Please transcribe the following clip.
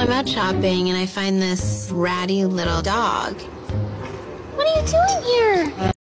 I'm out shopping and I find this ratty little dog. What are you doing here?